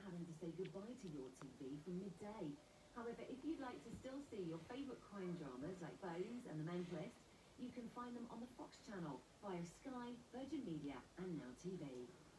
having to say goodbye to YourTV from midday. However, if you'd like to still see your favourite crime dramas like Bones and The Mentalist, you can find them on the Fox channel via Sky, Virgin Media and Now TV.